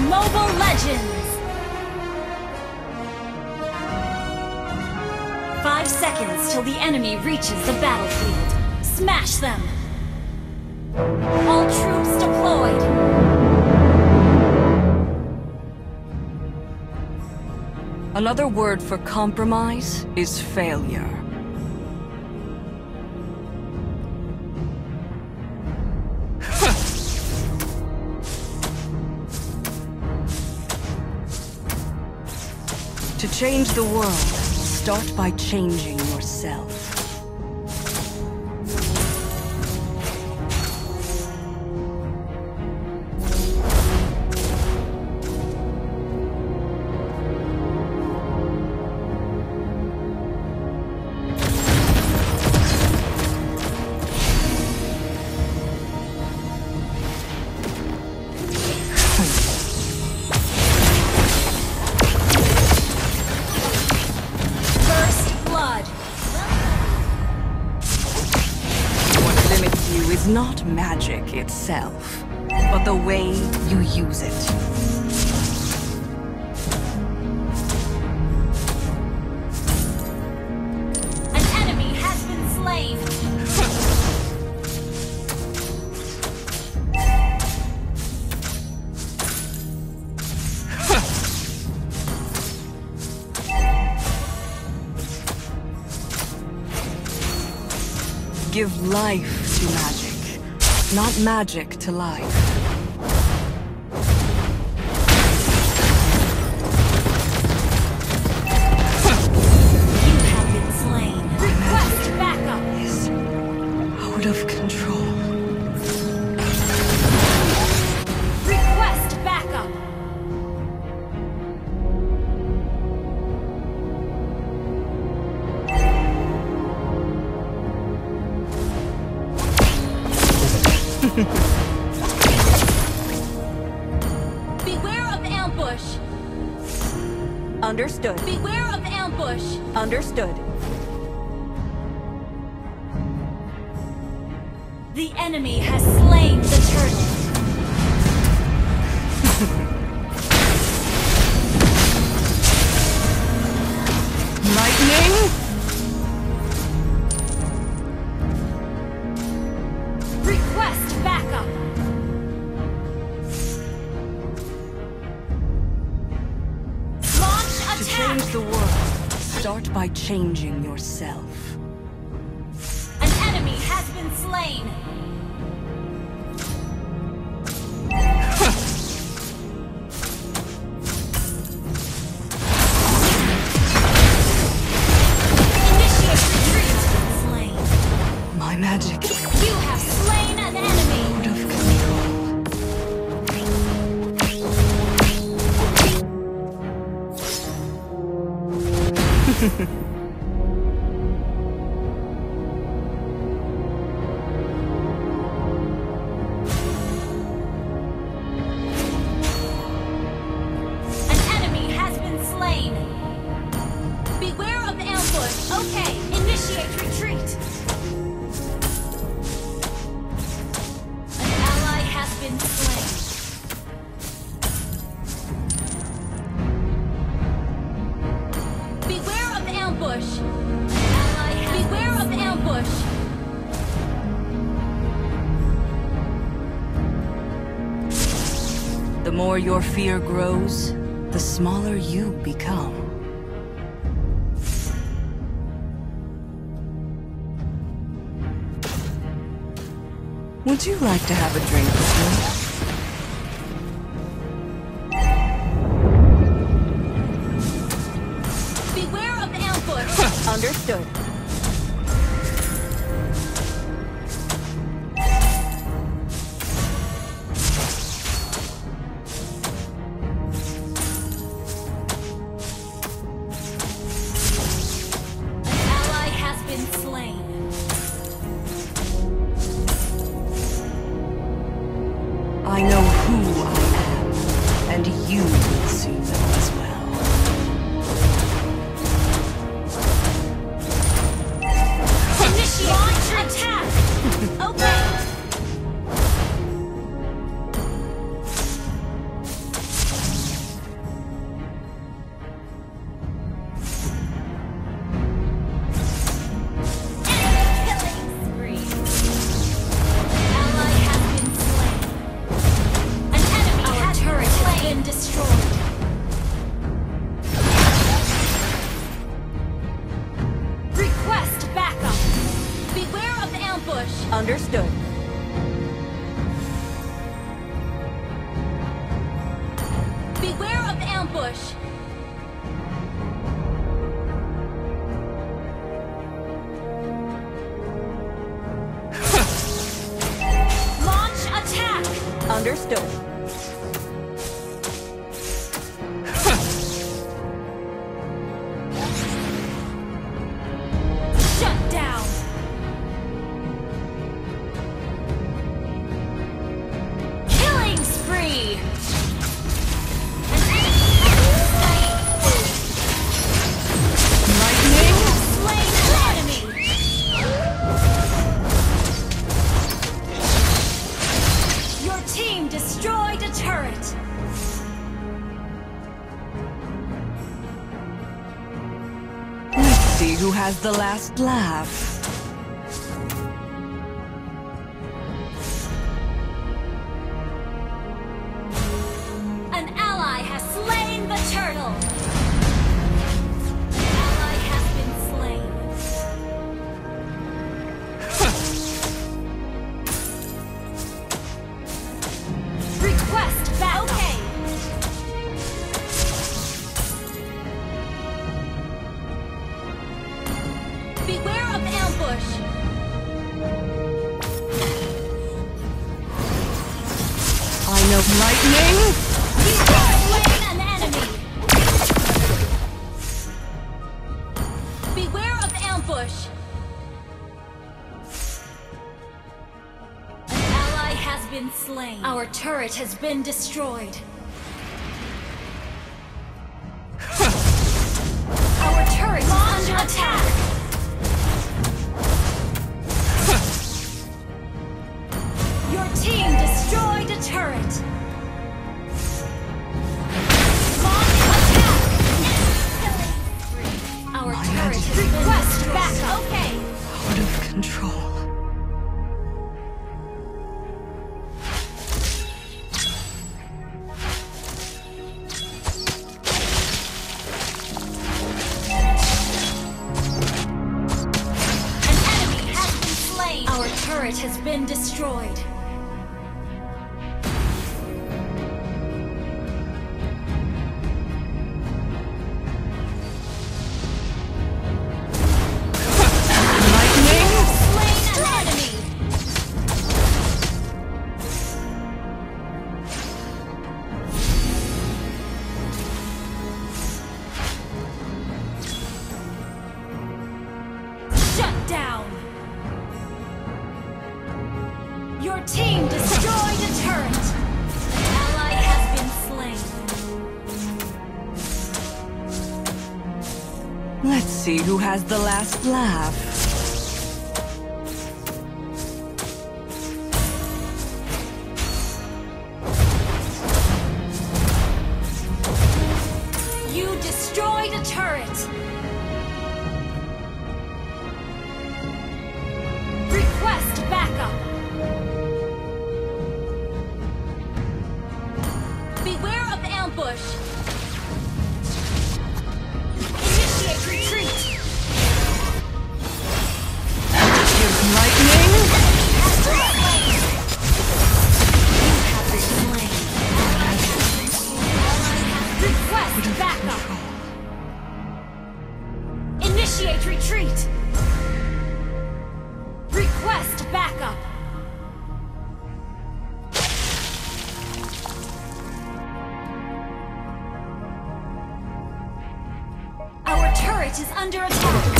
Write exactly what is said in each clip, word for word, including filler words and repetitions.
Mobile Legends! Five seconds till the enemy reaches the battlefield. Smash them! All troops deployed! Another word for compromise is failure. To change the world, start by changing yourself. Is not magic itself, but the way you use it. An enemy has been slain. Give life to magic, not magic to life. You have been slain. Request backup. Is out of control. Request backup. Beware of ambush. Understood. Beware of ambush. Understood. The enemy has slain the turtle. Lightning? Request backup. Launch To attack. change the world, start by changing yourself. An enemy has been slain. Initiate retreat. Slain. My magic You have slain an enemy. out of control. An enemy has been slain. Beware of ambush. Okay, initiate retreat. An ally has been slain. Beware of ambush. An ally has Beware of ambush. The more your fear grows, the smaller you become. Would you like to have a drink with me? Beware of ambush. Understood. An ally has been slain. I know who I am, and you will soon know as well. Understood. Beware of ambush! Launch attack! Understood. Shut down! Killing spree! Lightning! Slain an enemy! Your team destroyed a turret! Let's see who has the last laugh. An ally has slain the turtle! An ally has been slain. Request back. Okay. Beware of ambush. I know lightning! You have slain an enemy. Beware of ambush. An ally has been slain. Our turret has been destroyed. Our turret is under attack. Your team destroyed a turret. Launch attack. Our My turret magic. has been request back. Okay. Out of control. An enemy has been slain. Our turret has been destroyed. Lightning! Slain an enemy. Shut down. Your team destroyed a turret. An ally has been slain. Let's see who has the last laugh. You destroyed a turret. Request backup. Beware of ambush. Initiate retreat. Lightning! Request backup. Initiate retreat. Request backup. Our turret is under attack.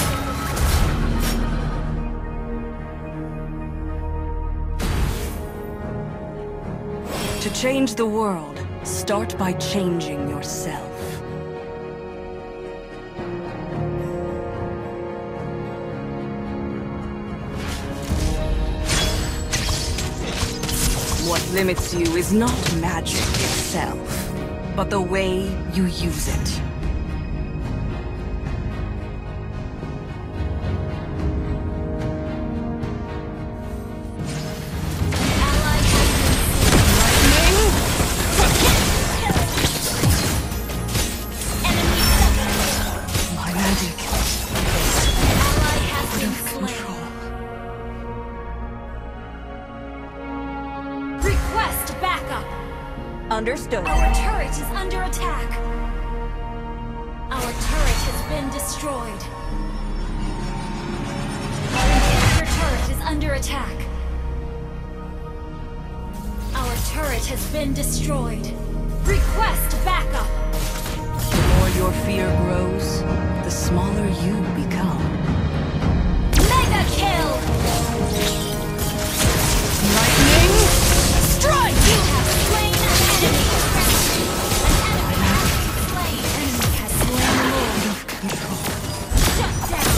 To change the world, start by changing yourself. What limits you is not magic itself, but the way you use it. Understood. Our turret is under attack. Our turret has been destroyed. Our inhibitor turret is under attack. Our turret has been destroyed. Request backup. The more your fear grows, the smaller you become. Mega kill! Lightning strike! You have slain an enemy. An enemy has been slain. Enemy has slain the Lord. Shut down.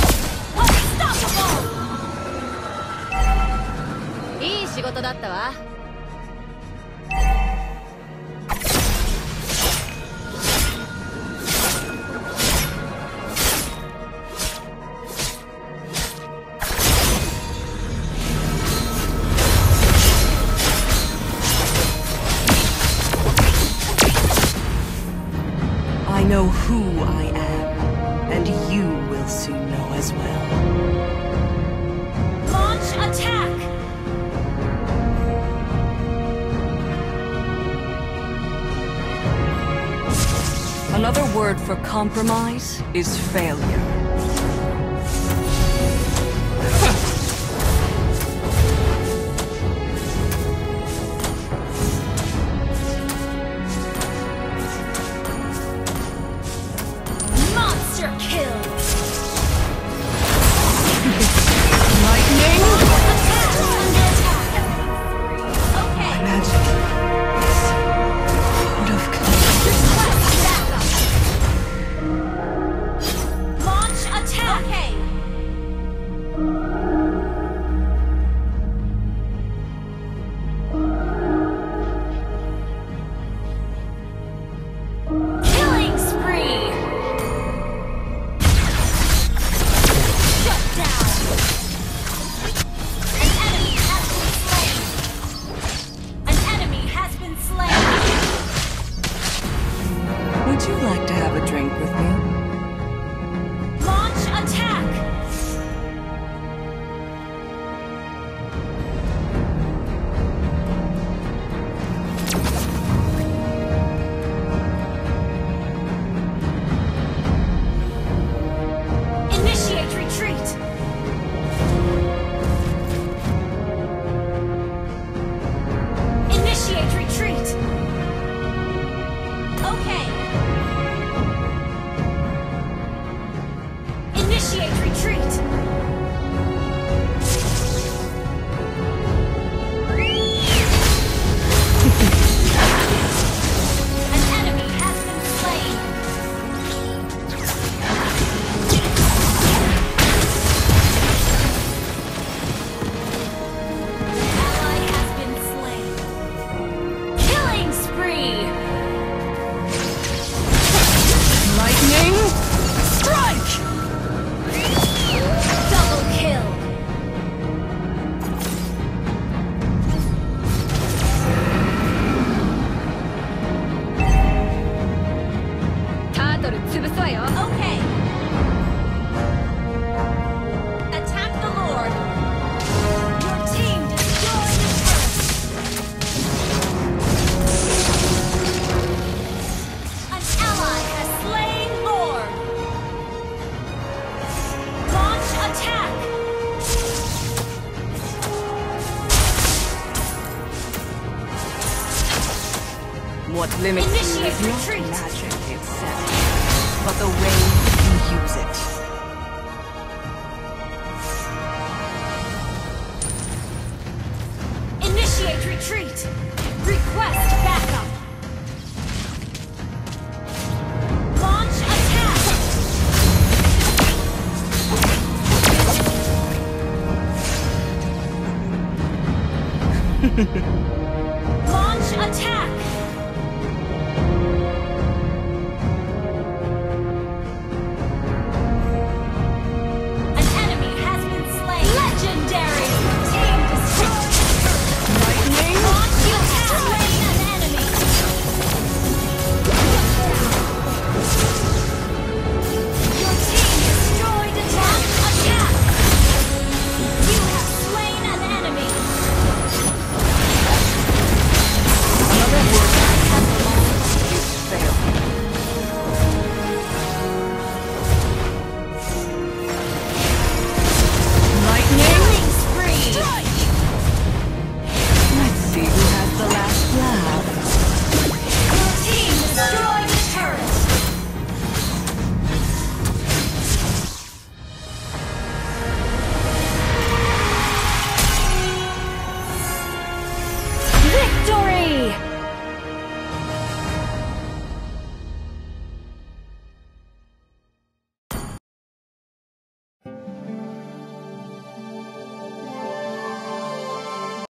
Unstoppable! いい仕事だったわ。 I know who I am, and you will soon know as well. Launch attack! Another word for compromise is failure. Monster kill! Lightning! Attack under attack! Okay. Magic is out of control. Request backup! Launch attack! Okay. Killing spree! Shut down! An enemy has been slain! An enemy has been slain! Would you like to have a drink with me? Launch attack! Initiate retreat! Initiate retreat! Okay. Initiate retreat! An enemy has been slain! Ally has been slain. Killing spree! Lightning strike! Double kill! Okay. Attack the Lord! Your team destroyed the turret! An ally has slain Lord! Launch attack! What limits you Initiate is not retreat. magic itself, but the way you use it. Initiate retreat! Request backup! Launch attack! Launch attack!